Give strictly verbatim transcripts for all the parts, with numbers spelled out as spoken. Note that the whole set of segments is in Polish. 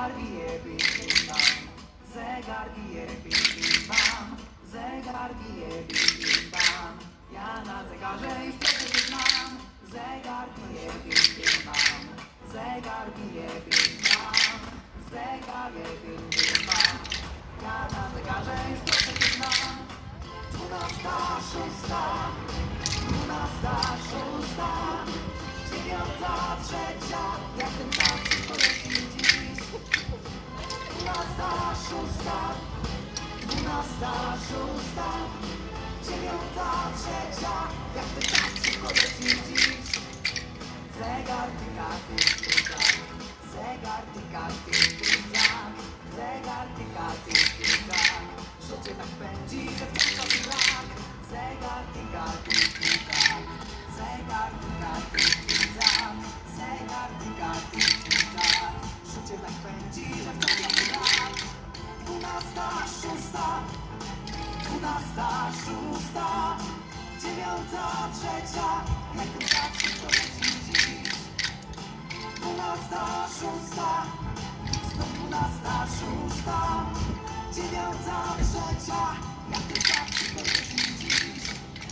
Zegar bije, bim, bim, bam. Zegar bije, bim, bim, bam. Zegar bije, bim, bim, bam. Ja na zegarze już przecież znam. Zegar bije, bim, bim, bam. Zegar bije, bim, bam. Zegar bije, bim, bim, bam. Ja na zegarze już przecież znam. Dwunasta, szósta, dwunasta, szósta, dziewiąta, trzecia, jak ten czas poleci dziś. Dwunasta, szósta, dwunasta, szósta, dziewiąta, trzecia, jak ten czas poleci dziś. Zegar tyka, tyk, tyk, zegar tyka, tyk, tyk, zegar tyka, tyk, tyk, życie tak pędzi, że wciąż to brak. Zegar tyka, tyk, tyk, zegar tyka, tyk, tyk, zegar tyka, tyk, tyk, życie tak pędzi, że wciąż to brak. Dwunasta, szósta, dwunasta, szósta, dziewiąta, trzecia, jak ten czas to leci dziś. Dwunasta, szósta, dwunasta, szósta, dziewiąta, trzecia, jak ten czas to leci dziś.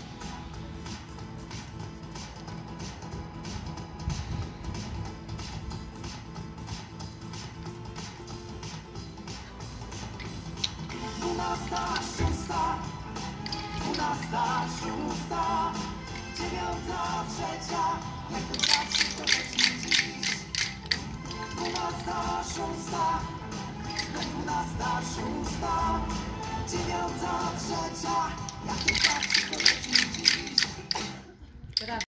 Dwunasta, szósta, dwunasta, szósta, dziewiąta, trzecia, jak ten czas to leci dziś. Dwunasta, szósta, dwunasta, szósta, dziewiąta, trzecia, jak ten czas to leci dziś.